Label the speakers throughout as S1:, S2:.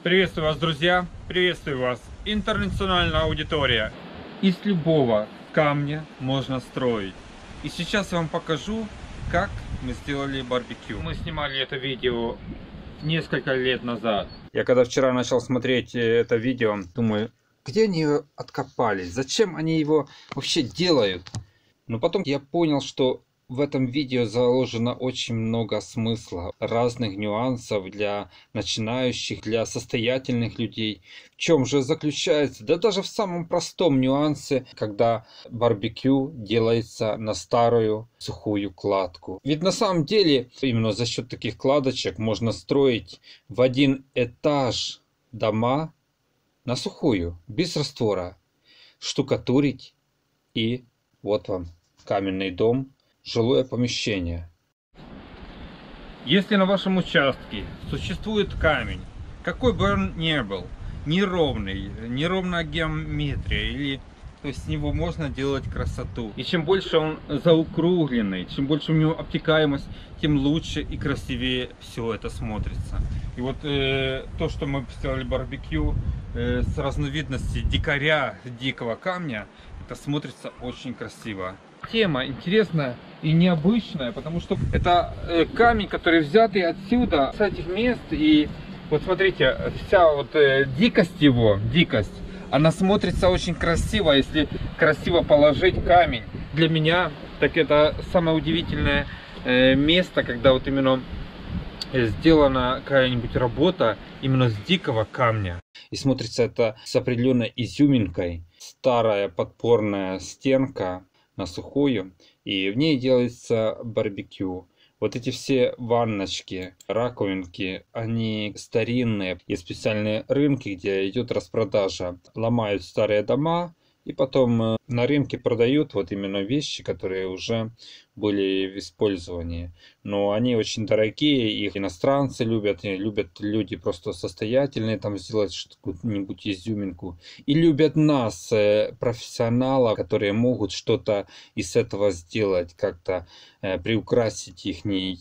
S1: Приветствую вас, друзья! Приветствую вас, интернациональная аудитория! Из любого камня можно строить. И сейчас я вам покажу, как мы сделали барбекю. Мы снимали это видео несколько лет назад. Я когда вчера начал смотреть это видео, думаю, где они его откопали? Зачем они его вообще делают? Но потом я понял, что в этом видео заложено очень много смысла, разных нюансов для начинающих, для состоятельных людей. В чем же заключается? Да даже в самом простом нюансе, когда барбекю делается на старую сухую кладку. Ведь на самом деле именно за счет таких кладочек можно строить в один этаж дома на сухую, без раствора, штукатурить, и вот вам каменный дом. Жилое помещение. Если на вашем участке существует камень, какой бы он ни был, неровная геометрия, или то есть с него можно делать красоту. И чем больше он заокругленный, чем больше у него обтекаемость, тем лучше и красивее все это смотрится. И вот то, что мы сделали барбекю с разновидности дикого камня, это смотрится очень красиво. Тема интересная и необычная, потому что это камень, который взятый отсюда, с этих мест. И вот смотрите, вся вот дикость, она смотрится очень красиво, если красиво положить камень. Для меня так это самое удивительное место, когда вот именно сделана какая-нибудь работа именно с дикого камня. И смотрится это с определенной изюминкой. Старая подпорная стенка на сухую, и в ней делается барбекю. Вот эти все ванночки, раковинки, они старинные. Есть специальные рынки, где идет распродажа. Ломают старые дома и потом на рынке продают вот именно вещи, которые уже были в использовании. Но они очень дорогие, их иностранцы любят, и любят люди просто состоятельные там сделать что-нибудь изюминку. И любят нас, профессионалов, которые могут что-то из этого сделать, как-то приукрасить их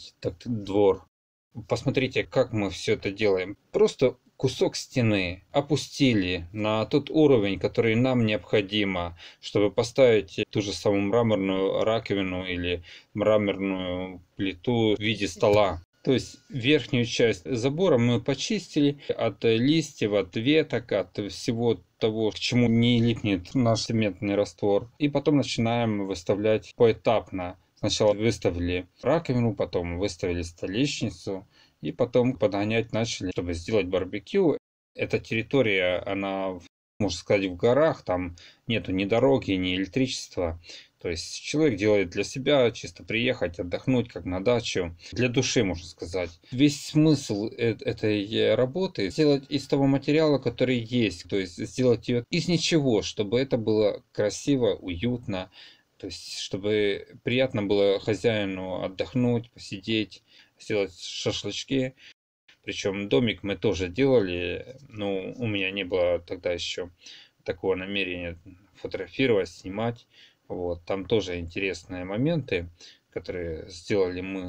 S1: двор. Посмотрите, как мы все это делаем. Просто кусок стены опустили на тот уровень, который нам необходимо, чтобы поставить ту же самую мраморную раковину или мраморную плиту в виде стола. То есть верхнюю часть забора мы почистили от листьев, от веток, от всего того, к чему не липнет наш цементный раствор. И потом начинаем выставлять поэтапно. Сначала выставили раковину, потом выставили столешницу. И потом подгонять начали, чтобы сделать барбекю. Эта территория, она, можно сказать, в горах, там нету ни дороги, ни электричества. То есть человек делает для себя, чисто приехать, отдохнуть, как на дачу. Для души, можно сказать. Весь смысл этой работы сделать из того материала, который есть. То есть сделать ее из ничего, чтобы это было красиво, уютно. То есть чтобы приятно было хозяину отдохнуть, посидеть, сделать шашлычки. Причем домик мы тоже делали, но у меня не было тогда еще такого намерения фотографировать, снимать. Вот. Там тоже интересные моменты, которые сделали мы.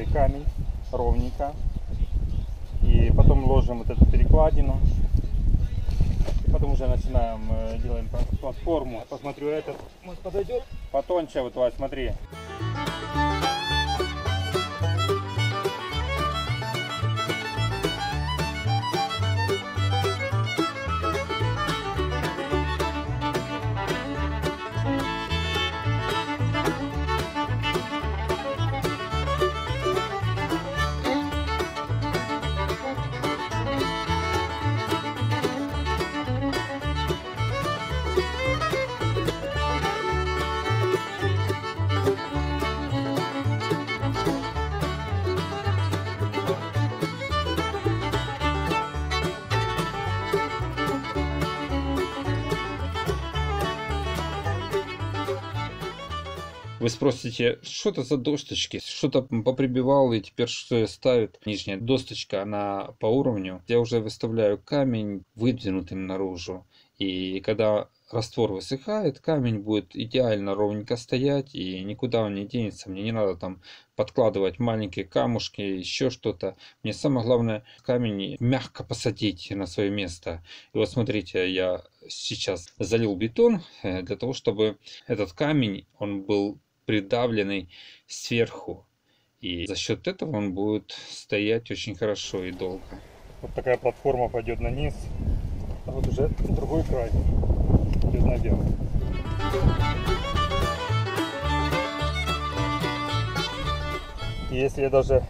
S2: белый камень ровненько. И потом ложим вот эту перекладину. И потом уже начинаем, делаем платформу. Посмотрю, этот может подойдет. Потоньше, вот, Вась, смотри.
S1: Вы спросите, что это за досточки? Что-то поприбивал и теперь что ставит? Нижняя досточка, она по уровню. Я уже выставляю камень выдвинутым наружу. И когда раствор высыхает, камень будет идеально ровненько стоять и никуда он не денется. Мне не надо там подкладывать маленькие камушки, еще что-то. Мне самое главное камень мягко посадить на свое место. И вот смотрите, я сейчас залил бетон для того, чтобы этот камень, он был придавленный сверху. И за счет этого он будет стоять очень хорошо и долго.
S2: Вот такая платформа пойдет на низ. А вот уже другой край идет наверх. И если я даже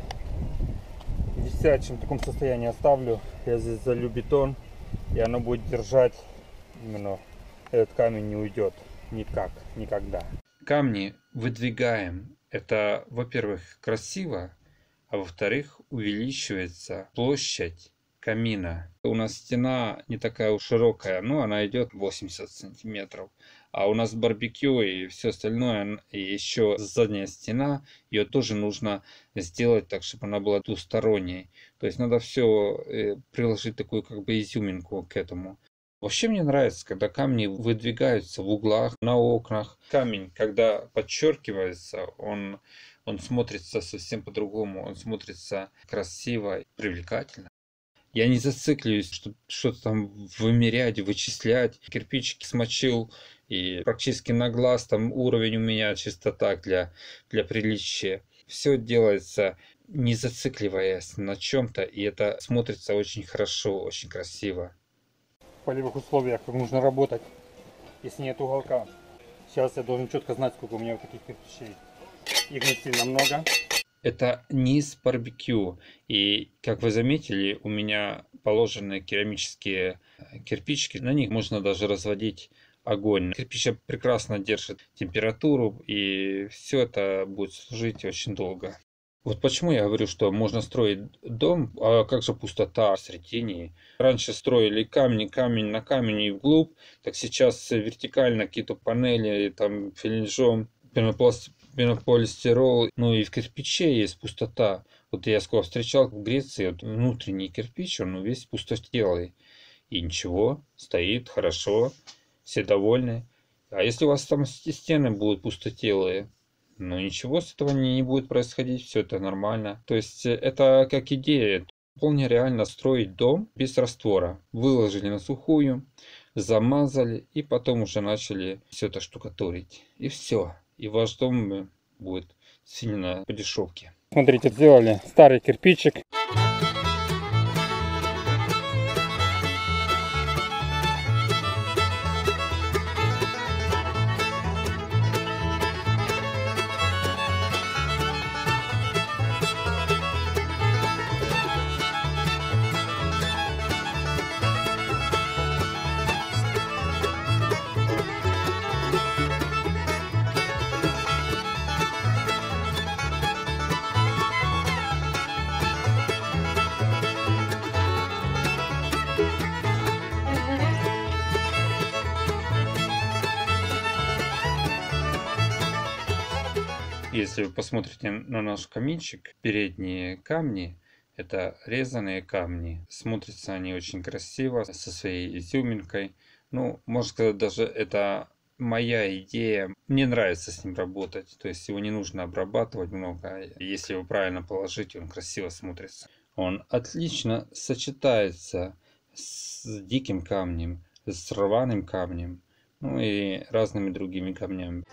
S2: в висячем таком состоянии оставлю, я здесь залью бетон, и оно будет держать, именно этот камень не уйдет никак, никогда.
S1: Камни выдвигаем. Это, во-первых, красиво, а во-вторых, увеличивается площадь камина. У нас стена не такая уж широкая, но она идет 80 сантиметров. А у нас барбекю и все остальное, и еще задняя стена, ее тоже нужно сделать так, чтобы она была двусторонней. То есть надо все приложить такую как бы изюминку к этому. Вообще мне нравится, когда камни выдвигаются в углах, на окнах. Камень, когда подчеркивается, он смотрится совсем по-другому, он смотрится красиво, привлекательно. Я не зацикливаюсь, чтобы что-то там вымерять, вычислять. Кирпичики смочил, и практически на глаз там уровень у меня чисто так для приличия. Все делается не зацикливаясь на чем-то, и это смотрится очень хорошо, очень красиво.
S2: В полевых условиях как нужно работать, если нет уголка. Сейчас я должен четко знать, сколько у меня вот таких кирпичей. Их не сильно много.
S1: Это низ барбекю. И, как вы заметили, у меня положены керамические кирпичики. На них можно даже разводить огонь. Кирпич прекрасно держит температуру, и все это будет служить очень долго. Вот почему я говорю, что можно строить дом, а как же пустота в середине? Раньше строили камень на камень и вглубь, так сейчас вертикально какие-то панели, там филинжом, пенополистирол, ну и в кирпиче есть пустота. Вот я сколько встречал в Греции, вот внутренний кирпич, он весь пустотелый. И ничего, стоит хорошо, все довольны. А если у вас там стены будут пустотелые, ну ничего с этого не будет происходить, все это нормально. То есть это как идея. Вполне реально строить дом без раствора. Выложили на сухую, замазали и потом уже начали все это штукатурить. И все. И ваш дом будет сильно по дешевке.
S2: Смотрите, сделали старый кирпичик.
S1: Если вы посмотрите на наш каминчик, передние камни — это резаные камни. Смотрятся они очень красиво, со своей изюминкой. Ну, можно сказать, даже это моя идея. Мне нравится с ним работать. То есть его не нужно обрабатывать много. Если его правильно положить, он красиво смотрится. Он отлично сочетается с диким камнем, с рваным камнем, ну и разными другими камнями.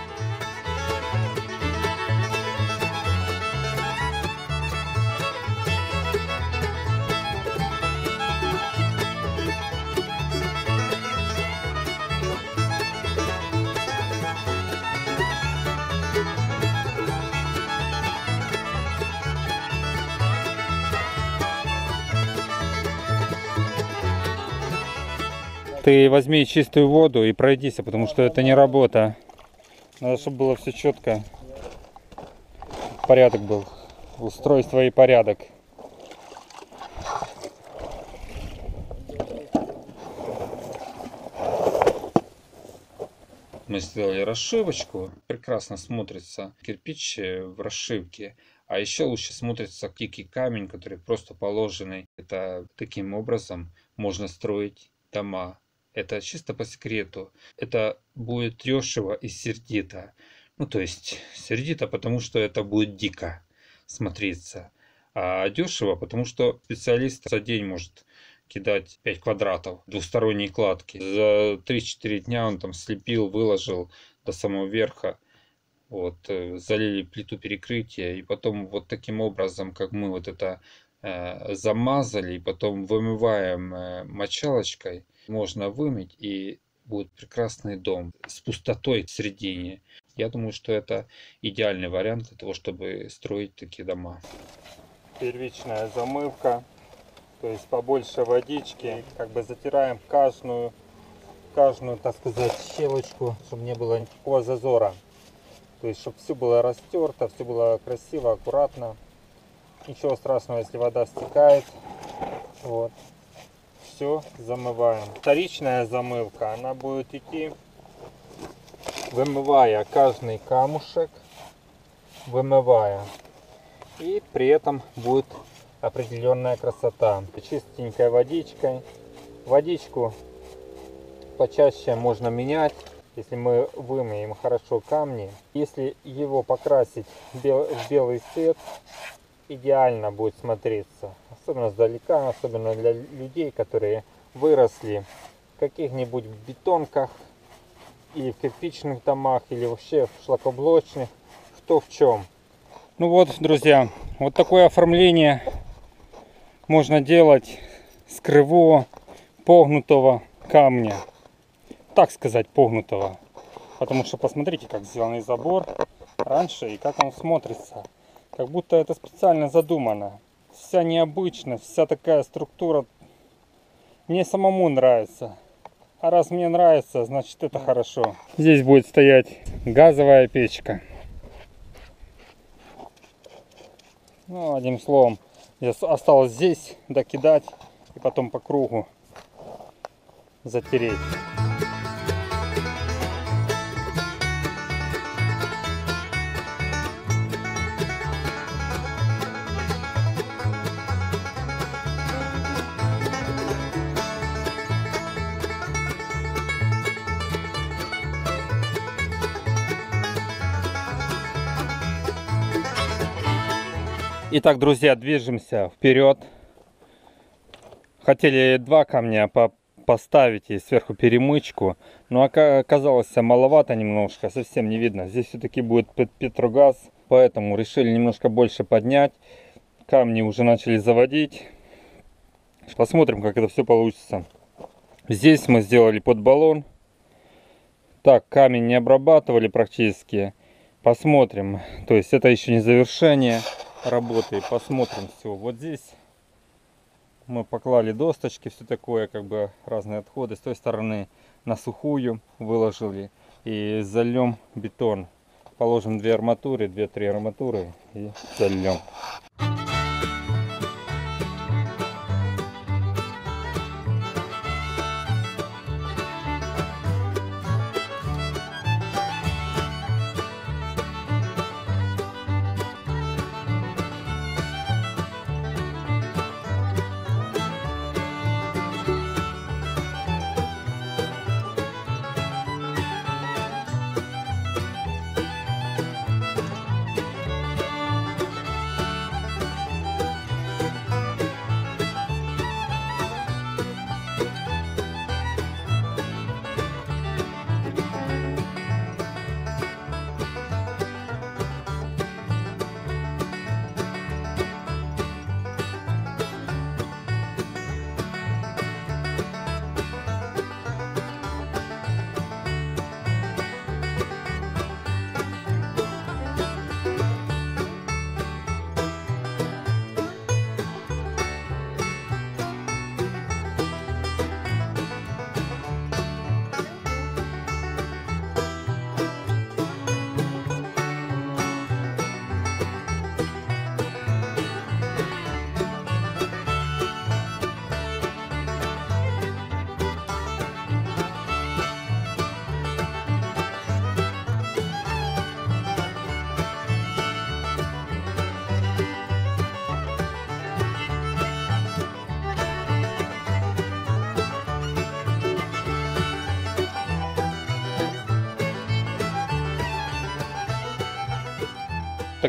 S2: Ты возьми чистую воду и пройдись, потому что это не работа. Надо, чтобы было все четко. Порядок был. Устройство и порядок.
S1: Мы сделали расшивочку. Прекрасно смотрится кирпич в расшивке. А еще лучше смотрится дикий камень, который просто положенный. Это таким образом можно строить дома. Это чисто по секрету. Это будет дешево и сердито. Ну, то есть сердито, потому что это будет дико смотреться. А дешево, потому что специалист за день может кидать 5 квадратов двухсторонней кладки. За 3-4 дня он там слепил, выложил до самого верха. Вот, залили плиту перекрытия. И потом вот таким образом, как мы вот это замазали, и потом вымываем мочалочкой, можно вымыть, и будет прекрасный дом с пустотой в середине. Я думаю, что это идеальный вариант для того, чтобы строить такие дома.
S2: Первичная замывка, то есть побольше водички, как бы затираем каждую, так сказать, щелочку, чтобы не было никакого зазора. То есть, чтобы все было растерто, все было красиво, аккуратно. Ничего страшного, если вода стекает. Вот. Все замываем. Вторичная замывка, она будет идти, вымывая каждый камушек, вымывая. И при этом будет определенная красота. Чистенькой водичкой. Водичку почаще можно менять, если мы вымоем хорошо камни. Если его покрасить в белый цвет, идеально будет смотреться. Особенно сдалека, особенно для людей, которые выросли в каких-нибудь бетонках, или в кирпичных домах, или вообще в шлакоблочных, кто в чем. Ну вот, друзья, вот такое оформление можно делать с кривого, погнутого камня. Так сказать, погнутого. Потому что посмотрите, как сделанный забор раньше и как он смотрится. Как будто это специально задумано. Вся необычность, вся такая структура. Мне самому нравится. А раз мне нравится, значит это хорошо. Здесь будет стоять газовая печка. Ну, одним словом, осталось здесь докидать и потом по кругу затереть. Итак, друзья, движемся вперед. Хотели 2 камня поставить и сверху перемычку, но оказалось маловато немножко, совсем не видно. Здесь все-таки будет Петрогаз, поэтому решили немножко больше поднять. Камни уже начали заводить. Посмотрим, как это все получится. Здесь мы сделали под баллон. Так, камень не обрабатывали практически. Посмотрим. То есть это еще не завершение работы. Посмотрим все. Вот здесь мы поклали досточки, все такое, как бы разные отходы. С той стороны на сухую выложили и зальем бетон. Положим 2 арматуры, 2-3 арматуры и зальем.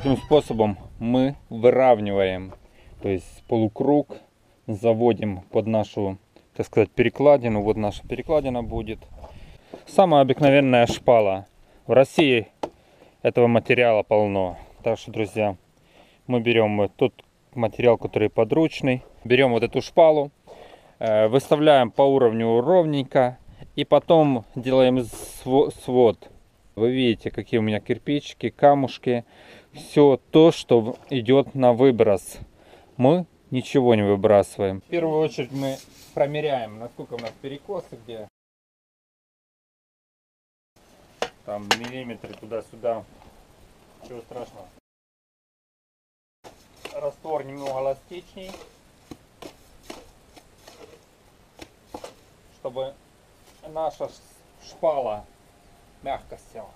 S2: Таким способом мы выравниваем, то есть полукруг заводим под нашу, так сказать, перекладину. Вот наша перекладина будет. Самая обыкновенная шпала. В России этого материала полно. Так что, друзья, мы берем тот материал, который подручный. Берем вот эту шпалу, выставляем по уровню ровненько. И потом делаем свод. Вы видите, какие у меня кирпичики, камушки. Все то, что идет на выброс. Мы ничего не выбрасываем. В первую очередь мы промеряем, насколько у нас перекосы, где там миллиметры туда-сюда. Ничего страшного. Раствор немного эластичней, чтобы наша шпала мягко села.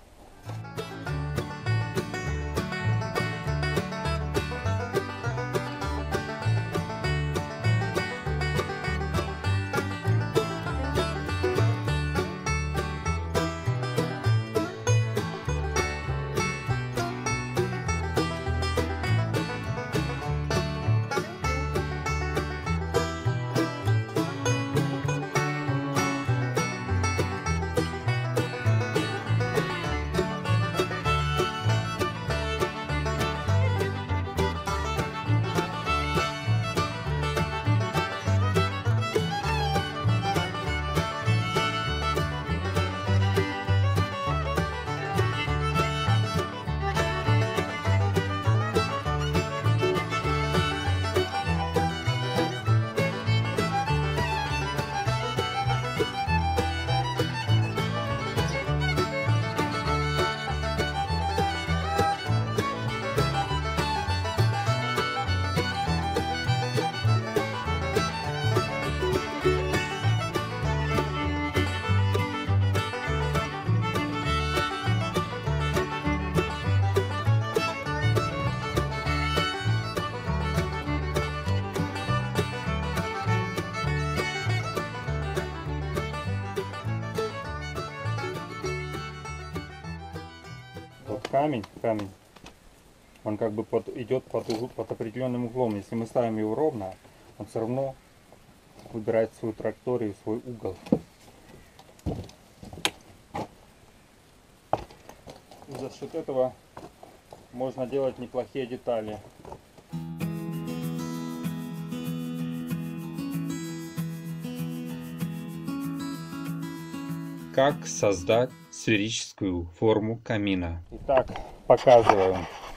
S2: Камень, он как бы идет под определенным углом. Если мы ставим его ровно, он все равно выбирает свою траекторию, свой угол. И за счет этого можно делать неплохие детали.
S1: Как создать сферическую форму камина?
S2: Итак, показываю.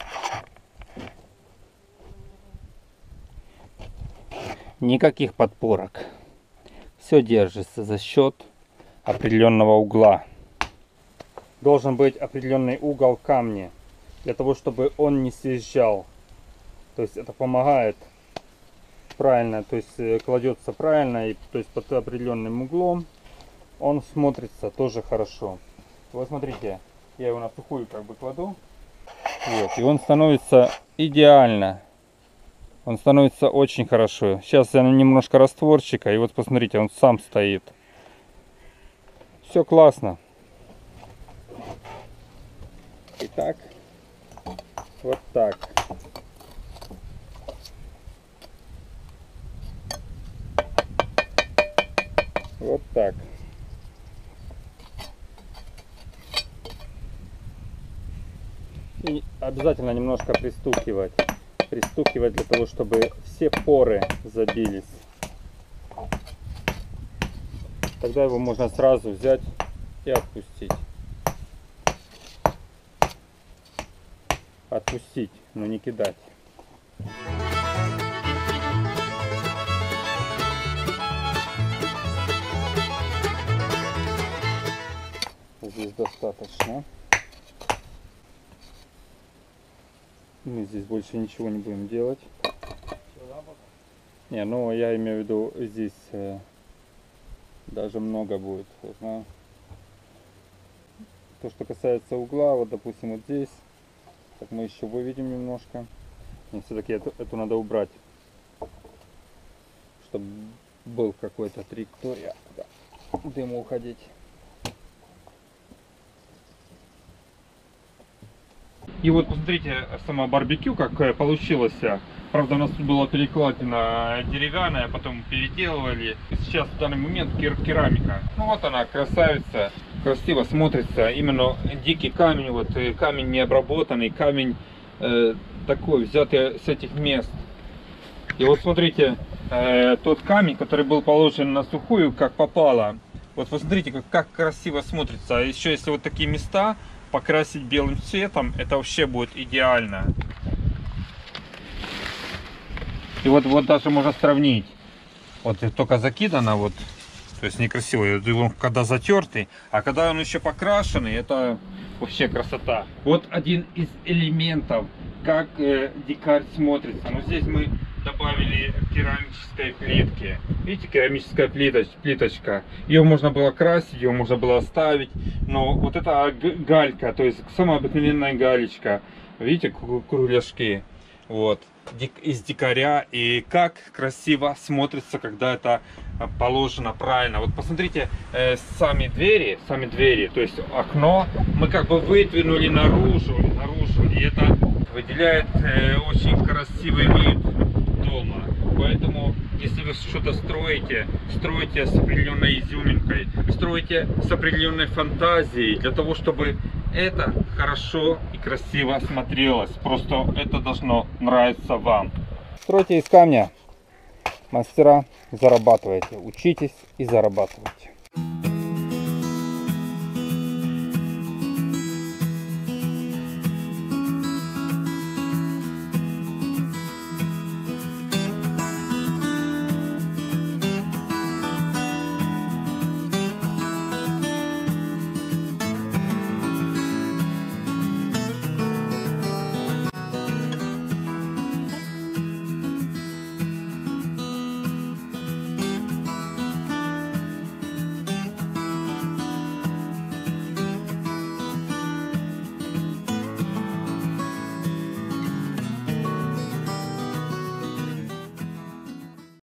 S2: Никаких подпорок. Все держится за счет определенного угла. Должен быть определенный угол камня, для того, чтобы он не съезжал. То есть это помогает правильно, то есть кладется правильно, и то есть под определенным углом. Он смотрится тоже хорошо. Вот смотрите, я его на сухую как бы кладу. Вот, и он становится идеально. Он становится очень хорошо. Сейчас я немножко растворчика, и вот посмотрите, он сам стоит. Все классно. Итак, вот так. Вот так. И обязательно немножко пристукивать. Пристукивать для того, чтобы все поры забились. Тогда его можно сразу взять и отпустить. Отпустить, но не кидать. Здесь достаточно. Мы здесь больше ничего не будем делать. Не, ну я имею в виду, здесь даже много будет. Да? То, что касается угла, вот допустим вот здесь, так мы еще выведем немножко. Но все-таки эту надо убрать, чтобы был какой-то траектория, куда дыму уходить.
S1: И вот посмотрите, сама барбекю, как получилось. Правда, у нас тут была перекладина деревянная, потом переделывали. И сейчас в данный момент керамика. Ну вот она, красавица, красиво смотрится. Именно дикий камень, вот камень не обработанный, камень такой, взятый с этих мест. И вот смотрите, тот камень, который был положен на сухую, как попало. Вот посмотрите, как красиво смотрится. А еще если вот такие места покрасить белым цветом, это вообще будет идеально. И вот даже можно сравнить. Вот только закидано, вот, то есть некрасиво. Он когда затертый, а когда он еще покрашенный, это вообще красота. Вот один из элементов, как дикарь смотрится. Но здесь мы добавили керамической плитки. Видите, керамическая плиточка. Ее можно было красить, ее можно было оставить. Но вот эта галька, то есть самая обыкновенная галечка. Видите, кругляшки. Вот. Из дикаря. И как красиво смотрится, когда это положено правильно. Вот посмотрите, сами двери, то есть окно мы как бы выдвинули наружу, и это выделяет очень красивый вид дома. Поэтому, если вы что-то строите с определенной изюминкой, строите с определенной фантазией, для того, чтобы это хорошо и красиво смотрелось. Просто это должно нравиться вам.
S2: Стройте из камня, мастера, зарабатывайте, учитесь и зарабатывайте.